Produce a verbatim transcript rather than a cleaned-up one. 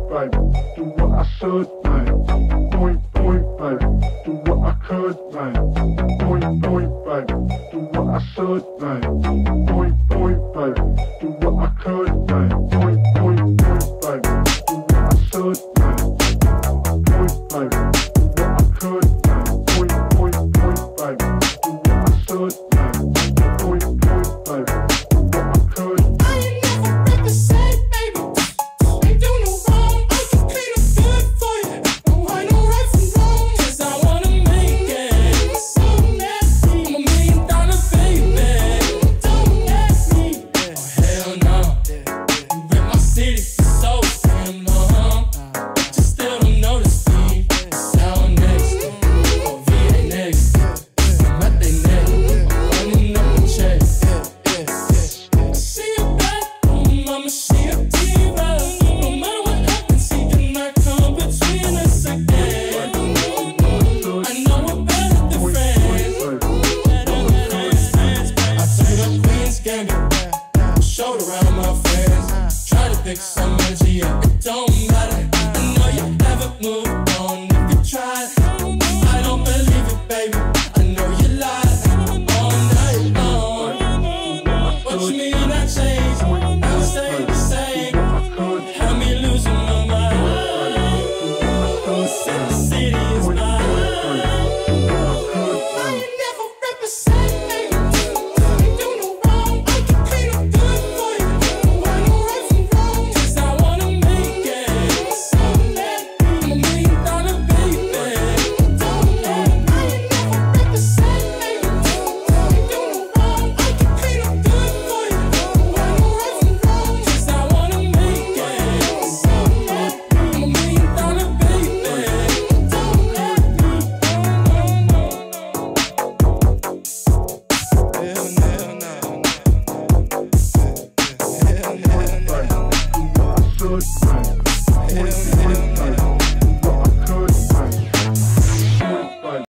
baby, do what I should, man. Point, point, baby, do what I could, man. Point, point, baby, do what I should, man. Point, point, baby, do what I could, man. Point, point, point, baby, do what I should, man. Point, baby, do what I could, man. Point, point, point, baby, do what I should, man. Point, point, baby, do what I could. I ain't never represent, baby. Ain't do no wrong. I can clean up good for you. Oh, I know right from wrong. 'Cause I wanna make it. So nasty. I'm a million dollar baby. Don't ask me. Oh, hell no. You rip my city for so damn long. But you still don't notice me. Sound next. Oh, V A next. I'm at they neck. I'm running up the check. See you back home, I'ma see a diva. No matter what happens, he cannot come between us again. I know we're better than friends. Better than friends. I took up Queen's Gambit, showed around my friends. Try to pick some energy up, it don't matter. I know you haven't moved on if you tried. I don't believe it, baby. I know you lied all night long. What you mean I changed? I stay the same. Had me losing my mind. Said the city is mine. I ain't never represent, baby. Ain't do no wrong. I can clean up good for you. Oh, I know right from wrong. 'Cause I wanna make it. So nasty. I'm a million dollar baby. Don't let me. I ain't never represent, baby. Ain't do no wrong. I can clean up good for you. Oh, I know right from wrong. 'Cause I wanna make it. So nasty. I'm a million dollar baby. Don't let me. Hell no. Hell no. Hell no.